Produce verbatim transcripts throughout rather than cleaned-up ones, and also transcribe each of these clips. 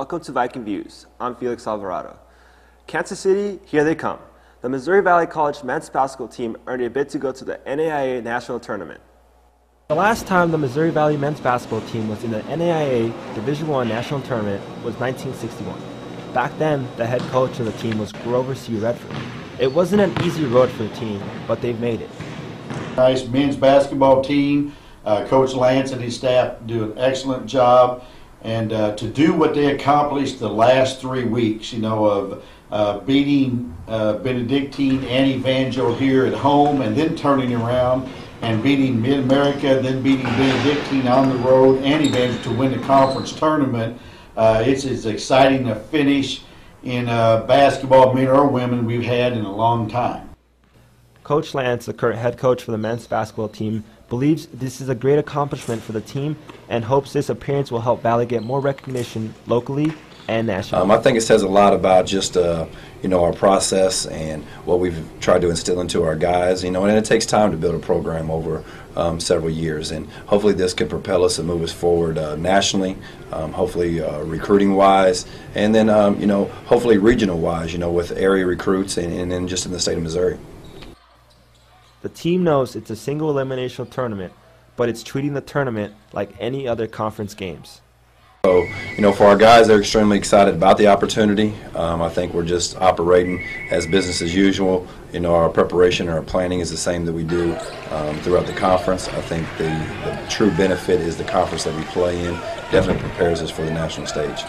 Welcome to Viking Views. I'm Felix Alvarado. Kansas City, here they come. The Missouri Valley College men's basketball team earned a bid to go to the N A I A National Tournament. The last time the Missouri Valley men's basketball team was in the N A I A Division I National Tournament was nineteen sixty-one. Back then, the head coach of the team was Grover C. Redford. It wasn't an easy road for the team, but they've made it. Nice men's basketball team. Uh, Coach Lance and his staff do an excellent job. And uh, to do what they accomplished the last three weeks, you know, of uh, beating uh, Benedictine and Evangel here at home and then turning around and beating Mid-America, then beating Benedictine on the road and Evangel to win the conference tournament, uh, it's as exciting a finish in uh, basketball, men or women, we've had in a long time. Coach Lance, the current head coach for the men's basketball team, believes this is a great accomplishment for the team and hopes this appearance will help Valley get more recognition locally and nationally. Um, I think it says a lot about just uh, you know, our process and what we've tried to instill into our guys. You know, and it takes time to build a program over um, several years, and hopefully this can propel us and move us forward uh, nationally. Um, hopefully uh, recruiting-wise, and then um, you know, hopefully regional-wise. You know, with area recruits and, and then just in the state of Missouri. The team knows it's a single elimination tournament, but it's treating the tournament like any other conference games. So, you know, for our guys, they're extremely excited about the opportunity. Um, I think we're just operating as business as usual. You know, our preparation and our planning is the same that we do um, throughout the conference. I think the, the true benefit is the conference that we play in definitely prepares us for the national stage.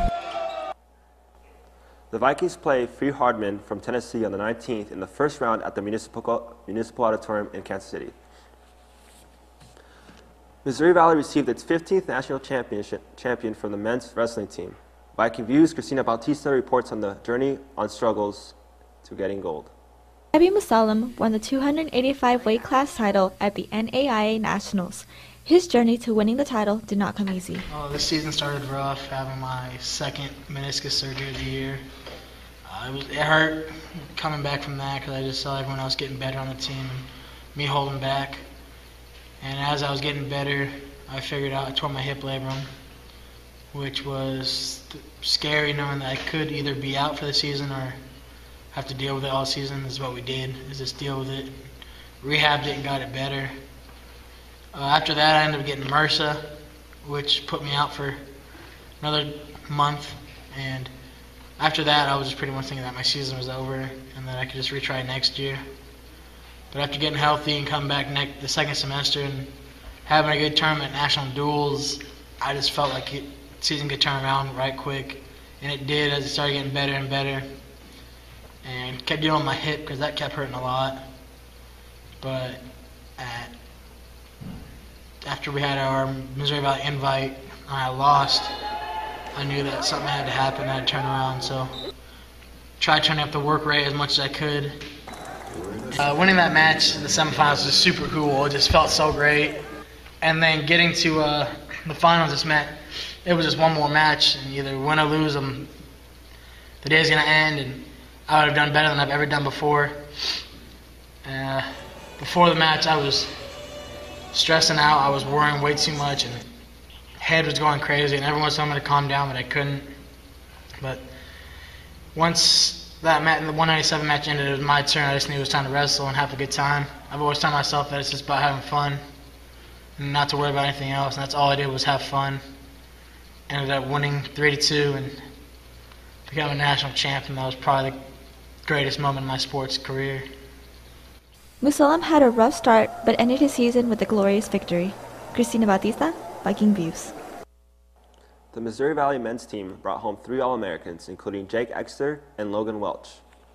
The Vikings play Free Hardman from Tennessee on the nineteenth in the first round at the Municipal, Municipal Auditorium in Kansas City. Missouri Valley received its fifteenth national championship champion from the men's wrestling team. Viking Views, Christina Bautista reports on the journey on struggles to getting gold. Abby Musalam won the two hundred eighty-five weight class title at the N A I A Nationals. His journey to winning the title did not come easy. Oh, this season started rough, having my second meniscus surgery of the year. Uh, it, was, it hurt coming back from that because I just saw everyone else getting better on the team and me holding back. And as I was getting better, I figured out I tore my hip labrum, which was scary knowing that I could either be out for the season or have to deal with it all season. This is what we did, is just deal with it. Rehabbed it and got it better. Uh, after that, I ended up getting MRSA, which put me out for another month. And after that, I was just pretty much thinking that my season was over and that I could just retry next year. But after getting healthy and coming back next, the second semester and having a good tournament at national duels, I just felt like the season could turn around right quick. And it did as it started getting better and better. And kept dealing with my hip because that kept hurting a lot. But at after we had our Missouri Valley invite and I lost, I knew that something had to happen, I had to turn around, so tried turning up the work rate as much as I could. Uh, winning that match in the semifinals was super cool, it just felt so great. And then getting to uh, the finals just meant it was just one more match, and either win or lose, um, the day's gonna end, and I would have done better than I've ever done before. Uh, before the match, I was stressing out, I was worrying way too much, and head was going crazy, and everyone was telling me to calm down, but I couldn't. But once that match, the one ninety-seven match ended, it was my turn. I just knew it was time to wrestle and have a good time. I've always told myself that it's just about having fun and not to worry about anything else, and that's all I did was have fun. Ended up winning three to two and becoming a national champion. That was probably the greatest moment in my sports career. Musalam had a rough start, but ended his season with a glorious victory. Christina Bautista, Viking Views. The Missouri Valley men's team brought home three All-Americans, including Jake Exter and Logan Welch.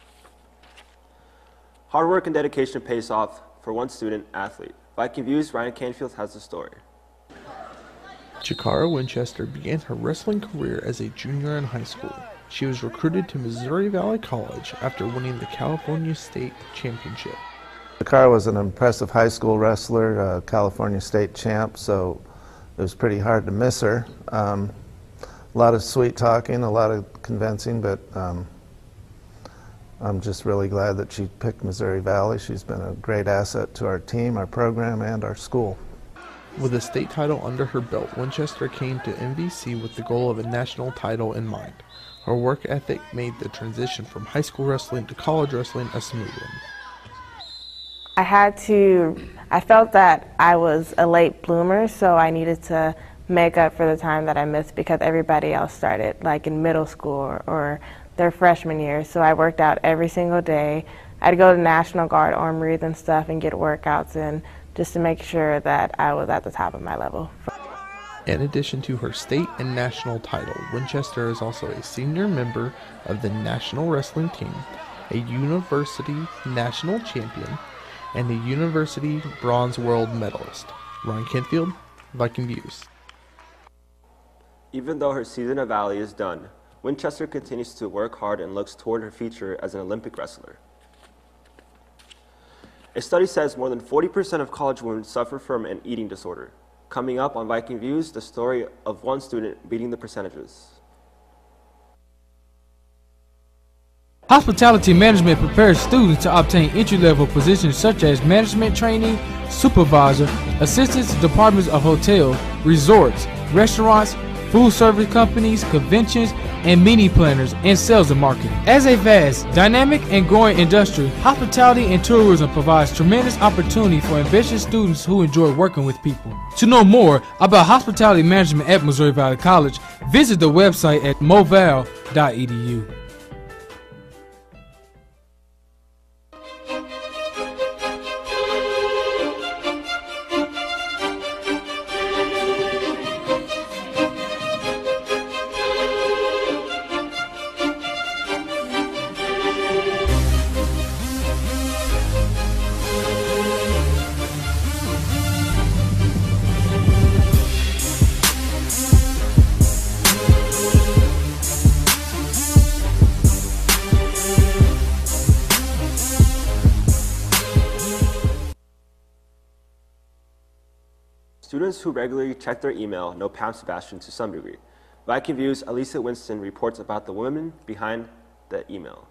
Hard work and dedication pays off for one student athlete. Viking Views, Ryan Canfield has the story. Chikara Winchester began her wrestling career as a junior in high school. She was recruited to Missouri Valley College after winning the California State Championship. Chikara was an impressive high school wrestler, uh, California State champ, so it was pretty hard to miss her. Um, a lot of sweet talking, a lot of convincing, but um, I'm just really glad that she picked Missouri Valley. She's been a great asset to our team, our program, and our school. With a state title under her belt, Winchester came to M V C with the goal of a national title in mind. Her work ethic made the transition from high school wrestling to college wrestling a smooth one. I had to, I felt that I was a late bloomer, so I needed to make up for the time that I missed because everybody else started like in middle school or, or their freshman year. So I worked out every single day. I'd go to National Guard, Armories and stuff and get workouts in just to make sure that I was at the top of my level. In addition to her state and national title, Winchester is also a senior member of the national wrestling team, a university national champion, and a university bronze world medalist. Ryan Kentfield, Viking Views. Even though her season at Valley is done, Winchester continues to work hard and looks toward her future as an Olympic wrestler. A study says more than forty percent of college women suffer from an eating disorder. Coming up on Viking Views, the story of one student beating the percentages. Hospitality management prepares students to obtain entry-level positions such as management training, supervisor, assistants to departments of hotels, resorts, restaurants, food service companies, conventions, and meeting planners, and sales and marketing. As a vast, dynamic, and growing industry, hospitality and tourism provides tremendous opportunity for ambitious students who enjoy working with people. To know more about hospitality management at Missouri Valley College, visit the website at moval dot e d u. Students who regularly check their email know Pam Sebastian to some degree. Viking Views' Elisa Winston reports about the women behind the email.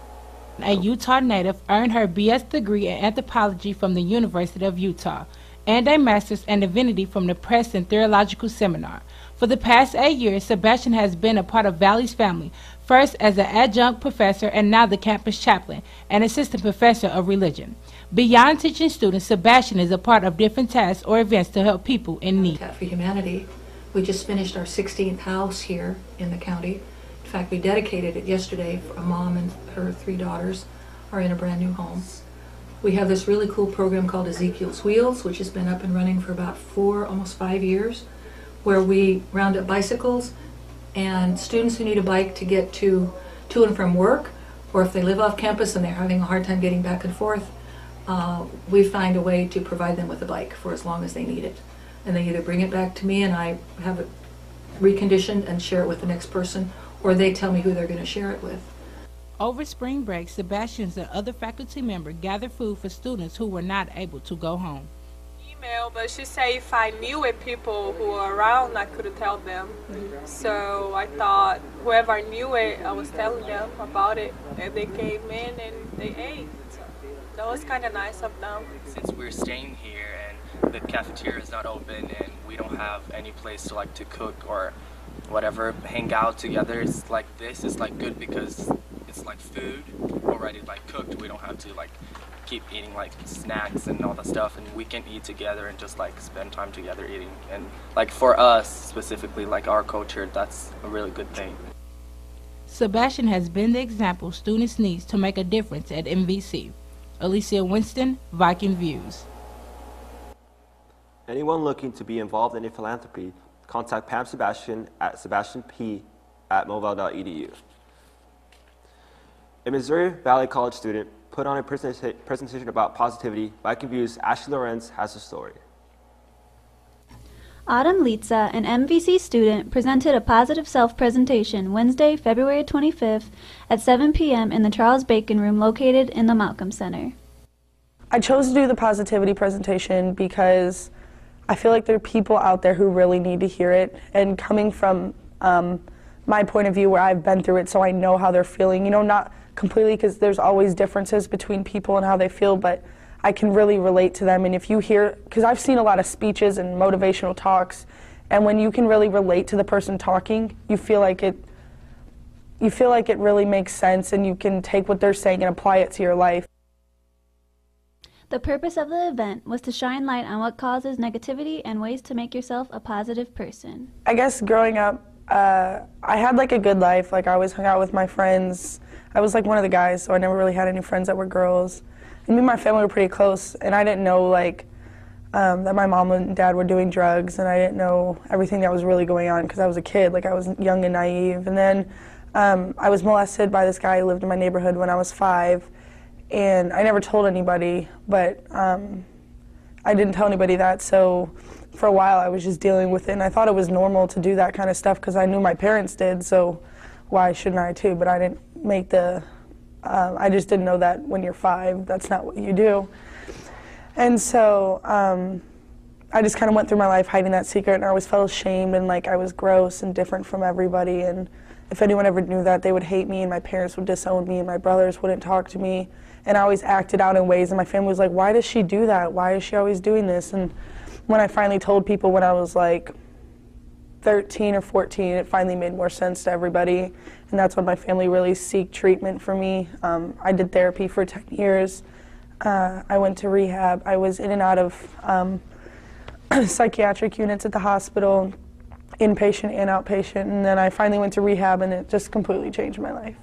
A Utah native earned her B S degree in anthropology from the University of Utah and a master's in divinity from the Preston Theological Seminar. For the past eight years, Sebastian has been a part of Valley's family, first as an adjunct professor and now the campus chaplain and assistant professor of religion. Beyond teaching students, Sebastian is a part of different tasks or events to help people in need. For Humanity, we just finished our sixteenth house here in the county. In fact, we dedicated it yesterday. For a mom and her three daughters are in a brand new home. We have this really cool program called Ezekiel's Wheels, which has been up and running for about four, almost five years, where we round up bicycles and students who need a bike to get to, to and from work, or if they live off campus and they're having a hard time getting back and forth, uh, we find a way to provide them with a bike for as long as they need it. And they either bring it back to me and I have it reconditioned and share it with the next person, or they tell me who they're going to share it with. Over spring break, Sebastian and other faculty members gathered food for students who were not able to go home. Email, but she said if I knew it, people who were around, I could tell them. Mm-hmm. So I thought whoever knew it, I was telling them about it, and they came in and they ate. That was kind of nice of them. Since we're staying here and the cafeteria is not open and we don't have any place to like to cook or whatever, hang out together, it's like this is like good because it's like food already like cooked. We don't have to like keep eating like snacks and all that stuff, and we can eat together and just like spend time together eating. And like for us specifically, like our culture, that's a really good thing. Sebastian has been the example students need to make a difference at M V C. Alicia Winston, Viking Views. Anyone looking to be involved in a philanthropy, contact Pam Sebastian at sebastian p at moval dot e d u. A Missouri Valley College student put on a presenta presentation about positivity. Viking Views' Ashley Lorenz has the story. Autumn Litza, an M V C student, presented a positive self presentation Wednesday, February twenty-fifth at seven p m in the Charles Bacon Room located in the Malcolm Center. I chose to do the positivity presentation because I feel like there are people out there who really need to hear it, and coming from um, my point of view where I've been through it, so I know how they're feeling, you know, not completely because there's always differences between people and how they feel, but I can really relate to them. And if you hear, because I've seen a lot of speeches and motivational talks, and when you can really relate to the person talking, you feel like it, you feel like it really makes sense, and you can take what they're saying and apply it to your life. The purpose of the event was to shine light on what causes negativity and ways to make yourself a positive person. I guess growing up, uh, I had like a good life. Like I always hung out with my friends. I was like one of the guys, so I never really had any friends that were girls. And me and my family were pretty close, and I didn't know like um, that my mom and dad were doing drugs, and I didn't know everything that was really going on because I was a kid. Like I was young and naive. And then um, I was molested by this guy who lived in my neighborhood when I was five. And I never told anybody, but um, I didn't tell anybody that, so for a while I was just dealing with it, and I thought it was normal to do that kind of stuff because I knew my parents did, so why shouldn't I too? But I didn't make the, uh, I just didn't know that when you're five, that's not what you do. And so um, I just kind of went through my life hiding that secret, and I always felt ashamed and like I was gross and different from everybody, and if anyone ever knew that, they would hate me, and my parents would disown me, and my brothers wouldn't talk to me. And I always acted out in ways, and my family was like, why does she do that? Why is she always doing this? And when I finally told people when I was like thirteen or fourteen, it finally made more sense to everybody. And that's when my family really seeked treatment for me. Um, I did therapy for ten years. Uh, I went to rehab. I was in and out of um, psychiatric units at the hospital, inpatient and outpatient. And then I finally went to rehab, and it just completely changed my life.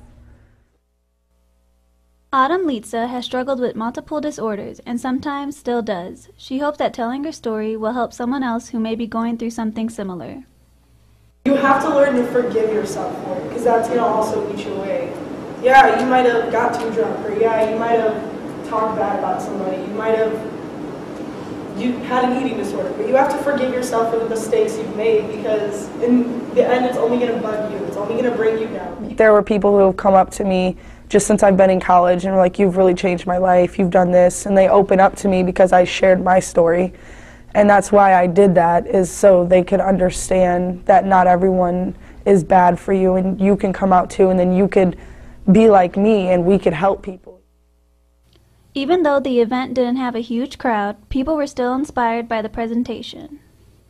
Autumn Litza has struggled with multiple disorders and sometimes still does. She hopes that telling her story will help someone else who may be going through something similar. You have to learn to forgive yourself for it, because that's going to also eat you away. Yeah, you might have got too drunk, or yeah, you might have talked bad about somebody, you might have you had an eating disorder, but you have to forgive yourself for the mistakes you've made, because in the end it's only going to bug you, it's only going to bring you down. There were people who have come up to me just since I've been in college and were like, you've really changed my life, you've done this, and they open up to me because I shared my story. And that's why I did that, is so they could understand that not everyone is bad for you, and you can come out too, and then you could be like me and we could help people. Even though the event didn't have a huge crowd, people were still inspired by the presentation.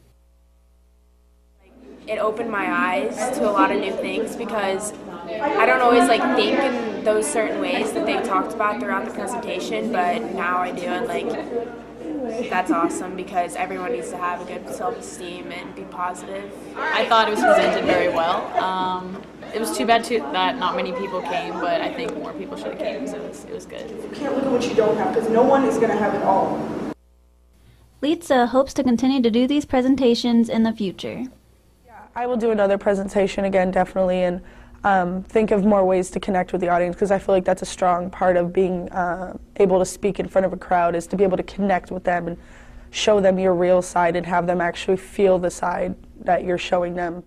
It opened my eyes to a lot of new things, because I don't always like think in those certain ways that they talked about throughout the presentation, but now I do, and like that's awesome, because everyone needs to have a good self-esteem and be positive. I thought it was presented very well. Um, it was too bad too that not many people came, but I think more people should have came, so it was, it was good. You can't look at what you don't have, because no one is going to have it all. Litza hopes to continue to do these presentations in the future. Yeah, I will do another presentation again, definitely, and Um, think of more ways to connect with the audience, because I feel like that's a strong part of being uh, able to speak in front of a crowd, is to be able to connect with them and show them your real side and have them actually feel the side that you're showing them.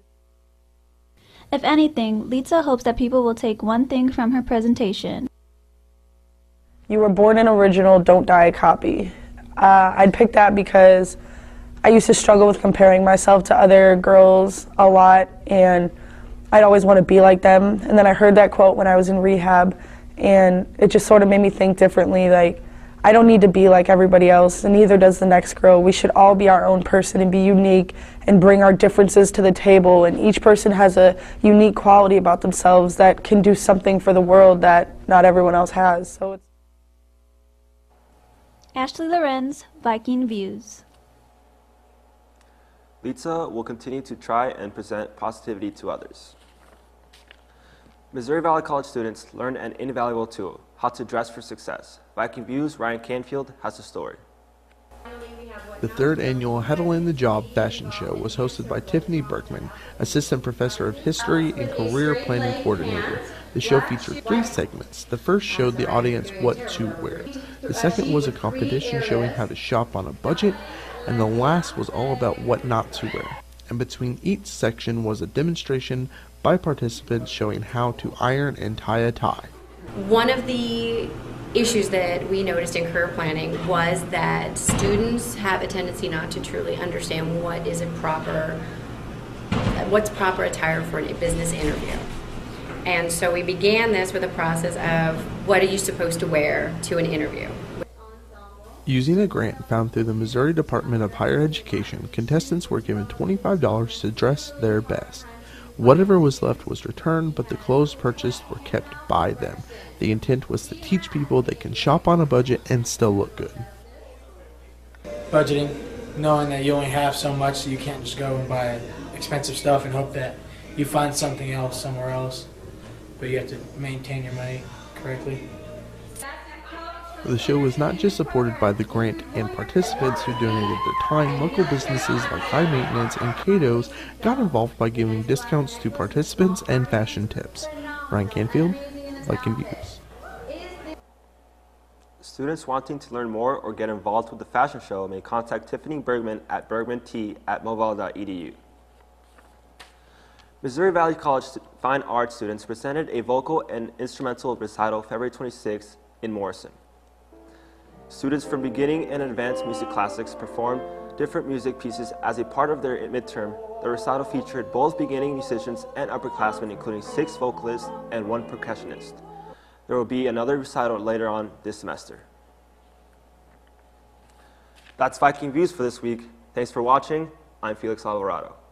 If anything, Litza hopes that people will take one thing from her presentation. You were born an original, don't die a copy. Uh, I'd pick that because I used to struggle with comparing myself to other girls a lot, and I'd always want to be like them. And then I heard that quote when I was in rehab, and it just sort of made me think differently. Like, I don't need to be like everybody else, and neither does the next girl. We should all be our own person and be unique and bring our differences to the table. And each person has a unique quality about themselves that can do something for the world that not everyone else has. So it's Ashley Lorenz, Viking Views. Litza will continue to try and present positivity to others. Missouri Valley College students learned an invaluable tool, how to dress for success. Viking Views' Ryan Canfield has the story. The third annual How to Land the Job fashion show was hosted by Tiffany Berkman, Assistant Professor of History and Career Planning Coordinator. The show featured three segments. The first showed the audience what to wear. The second was a competition showing how to shop on a budget, and the last was all about what not to wear. And between each section was a demonstration by participants showing how to iron and tie a tie. One of the issues that we noticed in career planning was that students have a tendency not to truly understand what is a proper, what's proper attire for a business interview. And so we began this with a process of what are you supposed to wear to an interview. Using a grant found through the Missouri Department of Higher Education, contestants were given twenty-five dollars to dress their best. Whatever was left was returned, but the clothes purchased were kept by them. The intent was to teach people they can shop on a budget and still look good. Budgeting, knowing that you only have so much, so you can't just go and buy expensive stuff and hope that you find something else somewhere else, but you have to maintain your money correctly. The show was not just supported by the grant and participants who donated their time. Local businesses like High Maintenance and Cato's got involved by giving discounts to participants and fashion tips. Ryan Canfield, Viking Views. Students wanting to learn more or get involved with the fashion show may contact Tiffany Bergman at bergmant at mobile dot e d u. Missouri Valley College Fine Arts students presented a vocal and instrumental recital February twenty-sixth in Morrison. Students from beginning and advanced music classics performed different music pieces as a part of their midterm. The recital featured both beginning musicians and upperclassmen, including six vocalists and one percussionist. There will be another recital later on this semester. That's Viking Views for this week. Thanks for watching. I'm Felix Alvarado.